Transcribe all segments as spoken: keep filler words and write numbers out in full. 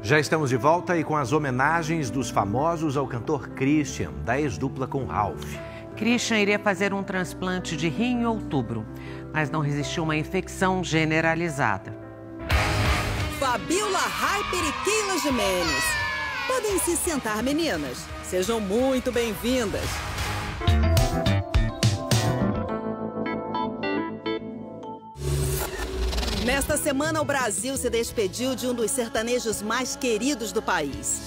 Já estamos de volta e com as homenagens dos famosos ao cantor Christian, da ex-dupla com Ralph. Christian iria fazer um transplante de rim em outubro, mas não resistiu a uma infecção generalizada. Fabiola Hyper e Keila Gimenez. Podem se sentar, meninas. Sejam muito bem-vindas. Nesta semana, o Brasil se despediu de um dos sertanejos mais queridos do país.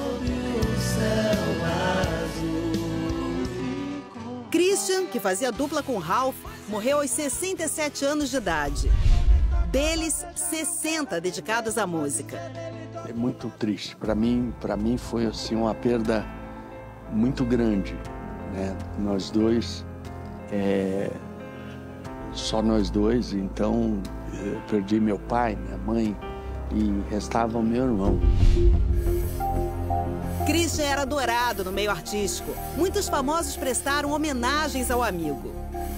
Christian, que fazia dupla com Ralph, morreu aos sessenta e sete anos de idade. Deles, sessenta dedicados à música. É muito triste. Para mim, para mim foi assim uma perda muito grande, né? Nós dois, é... só nós dois, então eu perdi meu pai, minha mãe e restava o meu irmão. Christian era adorado no meio artístico. Muitos famosos prestaram homenagens ao amigo.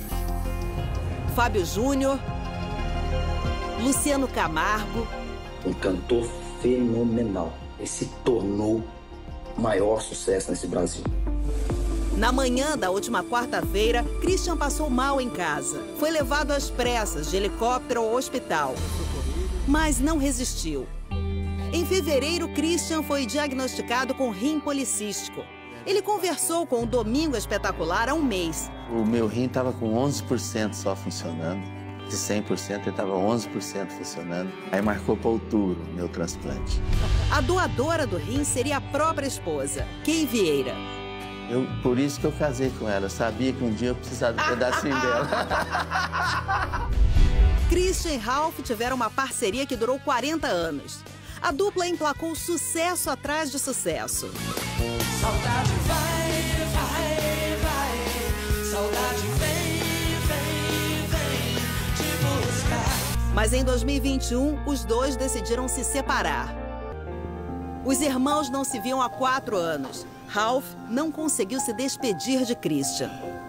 Fábio Júnior, Luciano Camargo. Um cantor fenomenal. Ele se tornou o maior sucesso nesse Brasil. Na manhã da última quarta-feira, Christian passou mal em casa. Foi levado às pressas de helicóptero ao hospital, mas não resistiu. Em fevereiro, Christian foi diagnosticado com rim policístico. Ele conversou com o Domingo Espetacular há um mês. O meu rim estava com onze por cento só funcionando. De cem por cento, ele estava onze por cento funcionando. Aí marcou para outubro o meu transplante. A doadora do rim seria a própria esposa, Kay Vieira. Eu, por isso que eu casei com ela. Eu sabia que um dia eu precisava de um pedacinho dela. Christian e Ralph tiveram uma parceria que durou quarenta anos. A dupla emplacou sucesso atrás de sucesso. Saudade vai, vai, vai. Saudade vem, vem, vem te buscar. Mas em dois mil e vinte e um, os dois decidiram se separar. Os irmãos não se viam há quatro anos. Ralph não conseguiu se despedir de Christian.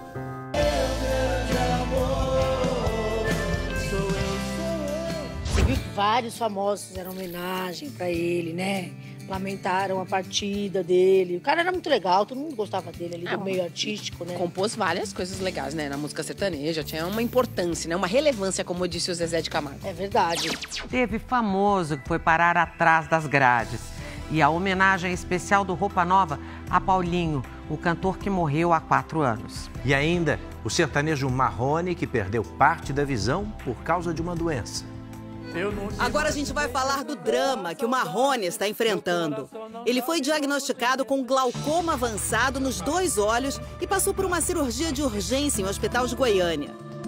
Você viu que vários famosos fizeram homenagem pra ele, né? Lamentaram a partida dele. O cara era muito legal, todo mundo gostava dele ali, é, do meio artístico, né? Compôs várias coisas legais, né? Na música sertaneja, tinha uma importância, né? Uma relevância, como disse o Zezé de Camargo. É verdade. Teve famoso que foi parar atrás das grades. E a homenagem especial do Roupa Nova a Paulinho, o cantor que morreu há quatro anos. E ainda o sertanejo Marrone, que perdeu parte da visão por causa de uma doença. Agora a gente vai falar do drama que o Marrone está enfrentando. Ele foi diagnosticado com glaucoma avançado nos dois olhos e passou por uma cirurgia de urgência em um hospital de Goiânia.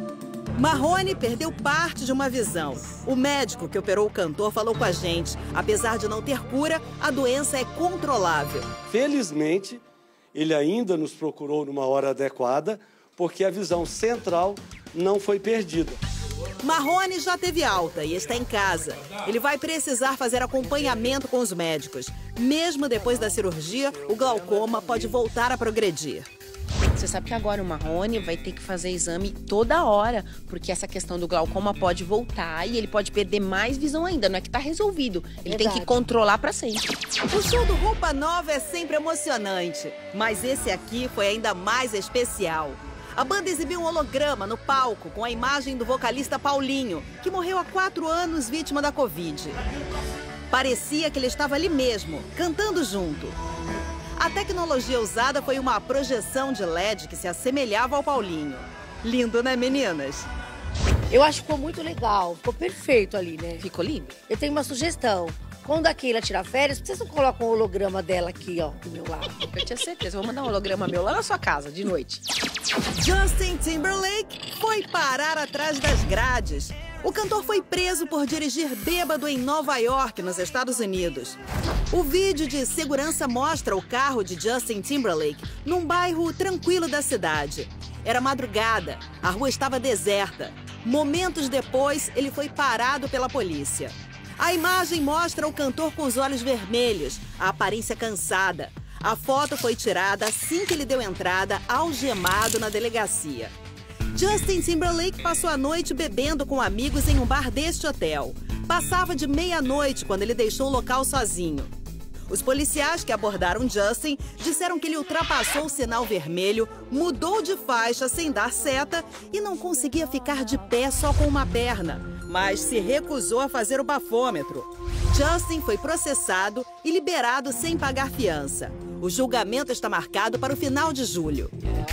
Marrone perdeu parte de uma visão. O médico que operou o cantor falou com a gente. Apesar de não ter cura, a doença é controlável. Felizmente, ele ainda nos procurou numa hora adequada, porque a visão central não foi perdida. Marrone já teve alta e está em casa. Ele vai precisar fazer acompanhamento com os médicos. Mesmo depois da cirurgia, o glaucoma pode voltar a progredir. Você sabe que agora o Marrone vai ter que fazer exame toda hora, porque essa questão do glaucoma pode voltar e ele pode perder mais visão ainda. Não é que tá resolvido, ele tem que controlar pra sempre. O show do Roupa Nova é sempre emocionante, mas esse aqui foi ainda mais especial. A banda exibiu um holograma no palco com a imagem do vocalista Paulinho, que morreu há quatro anos vítima da Covid. Parecia que ele estava ali mesmo, cantando junto. A tecnologia usada foi uma projeção de L E D que se assemelhava ao Paulinho. Lindo, né, meninas? Eu acho que ficou muito legal, ficou perfeito ali, né? Ficou lindo. Eu tenho uma sugestão. Quando a Keila tirar férias, vocês não colocam o holograma dela aqui, ó, do meu lado? Eu tinha certeza, eu vou mandar um holograma meu lá na sua casa, de noite. Justin Timberlake foi parar atrás das grades. O cantor foi preso por dirigir bêbado em Nova York, nos Estados Unidos. O vídeo de segurança mostra o carro de Justin Timberlake num bairro tranquilo da cidade. Era madrugada, a rua estava deserta. Momentos depois, ele foi parado pela polícia. A imagem mostra o cantor com os olhos vermelhos, a aparência cansada. A foto foi tirada assim que ele deu entrada, algemado na delegacia. Justin Timberlake passou a noite bebendo com amigos em um bar deste hotel. Passava de meia-noite quando ele deixou o local sozinho. Os policiais que abordaram Justin disseram que ele ultrapassou o sinal vermelho, mudou de faixa sem dar seta e não conseguia ficar de pé só com uma perna, mas se recusou a fazer o bafômetro. Justin foi processado e liberado sem pagar fiança. O julgamento está marcado para o final de julho.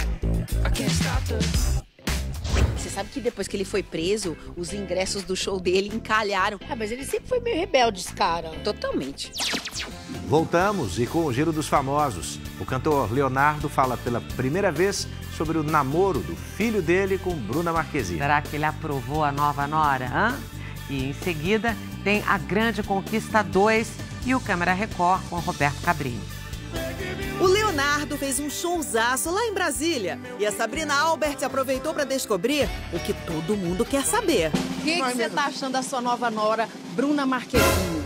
Você sabe que depois que ele foi preso, os ingressos do show dele encalharam. Ah, mas ele sempre foi meio rebelde, esse cara. Totalmente. Voltamos e com o Giro dos Famosos. O cantor Leonardo fala pela primeira vez sobre o namoro do filho dele com Bruna Marquezine. Será que ele aprovou a nova nora, hã? E em seguida tem A Grande Conquista dois e o Câmera Record com Roberto Cabrini. O Leonardo fez um showzaço lá em Brasília e a Sabrina Albert aproveitou para descobrir o que todo mundo quer saber. O que você tá achando da sua nova nora, Bruna Marquezine?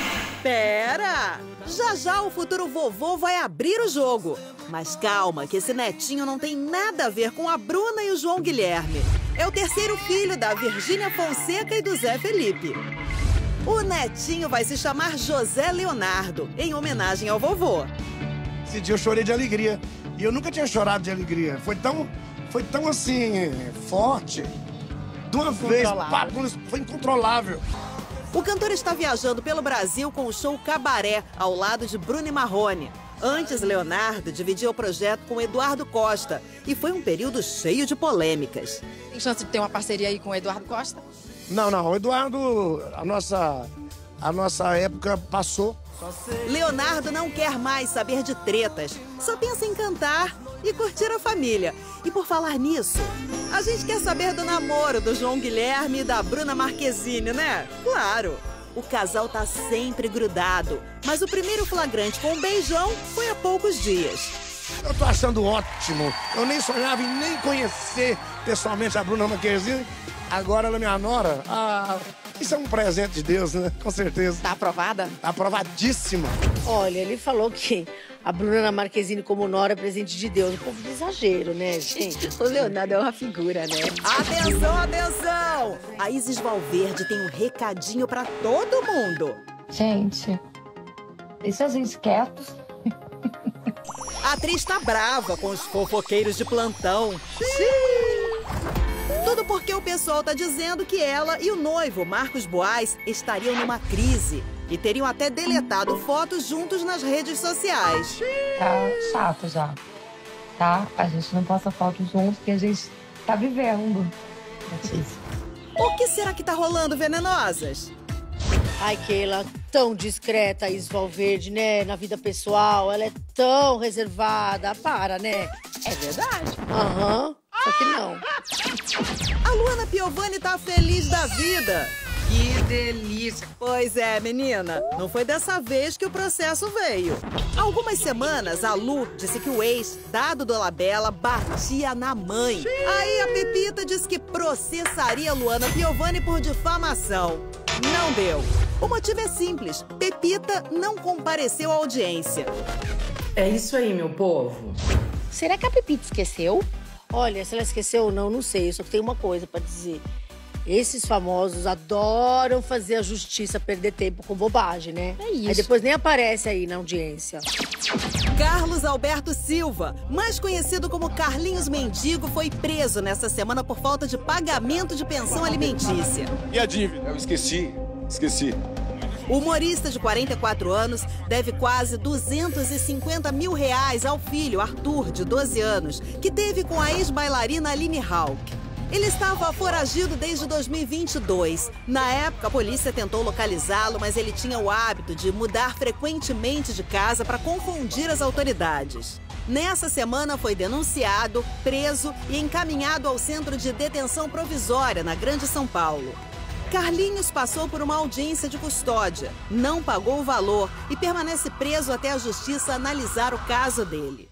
Pera! Já já o futuro vovô vai abrir o jogo. Mas calma, que esse netinho não tem nada a ver com a Bruna e o João Guilherme. É o terceiro filho da Virgínia Fonseca e do Zé Felipe. O netinho vai se chamar José Leonardo, em homenagem ao vovô. Esse dia eu chorei de alegria. E eu nunca tinha chorado de alegria. Foi tão, foi tão assim, forte. De uma vez, pá, foi incontrolável. O cantor está viajando pelo Brasil com o show Cabaré, ao lado de Bruno e Marrone. Antes, Leonardo dividia o projeto com Eduardo Costa. E foi um período cheio de polêmicas. Tem chance de ter uma parceria aí com o Eduardo Costa? Não, não. O Eduardo, a nossa, a nossa época passou. Leonardo não quer mais saber de tretas. Só pensa em cantar e curtir a família. E por falar nisso, a gente quer saber do namoro do João Guilherme e da Bruna Marquezine, né? Claro! O casal tá sempre grudado. Mas o primeiro flagrante com um beijão foi há poucos dias. Eu tô achando ótimo. Eu nem sonhava em nem conhecer pessoalmente a Bruna Marquezine. Agora ela é minha nora. Ah, isso é um presente de Deus, né? Com certeza. Tá aprovada? Tá aprovadíssima. Olha, ele falou que a Bruna Marquezine como nora é presente de Deus. Um pouco de exagero, né, gente? O Leonardo é uma figura, né? Atenção, atenção! A Isis Valverde tem um recadinho pra todo mundo. Gente, deixa a gente quieto. A atriz tá brava com os fofoqueiros de plantão. Sim! Tudo porque o pessoal tá dizendo que ela e o noivo, Marcos Boaz, estariam numa crise e teriam até deletado fotos juntos nas redes sociais. Tá chato já, tá? A gente não posta fotos juntos porque a gente tá vivendo. O que será que tá rolando, venenosas? Ai, Keila, tão discreta a Isis Valverde, né? Na vida pessoal, ela é tão reservada. Para, né? É verdade. Aham, uhum, só que não. A Luana Piovani tá feliz da vida. Que delícia! Pois é, menina. Não foi dessa vez que o processo veio. Há algumas semanas, a Lu disse que o ex, Dado Dolabella, batia na mãe. Aí a Pepita disse que processaria a Luana Piovani por difamação. Não deu. O motivo é simples. Pepita não compareceu à audiência. É isso aí, meu povo. Será que a Pepita esqueceu? Olha, se ela esqueceu ou não, não sei. Eu só tenho uma coisa pra dizer. Esses famosos adoram fazer a justiça perder tempo com bobagem, né? É isso. Aí depois nem aparece aí na audiência. Carlos Alberto Silva, mais conhecido como Carlinhos Mendigo, foi preso nesta semana por falta de pagamento de pensão alimentícia. E a dívida? Eu esqueci, esqueci. O humorista de quarenta e quatro anos deve quase duzentos e cinquenta mil reais ao filho, Arthur, de doze anos, que teve com a ex-bailarina Aline Hawk. Ele estava foragido desde dois mil e vinte e dois. Na época, a polícia tentou localizá-lo, mas ele tinha o hábito de mudar frequentemente de casa para confundir as autoridades. Nessa semana, foi denunciado, preso e encaminhado ao Centro de Detenção Provisória, na Grande São Paulo. Carlinhos passou por uma audiência de custódia, não pagou o valor e permanece preso até a justiça analisar o caso dele.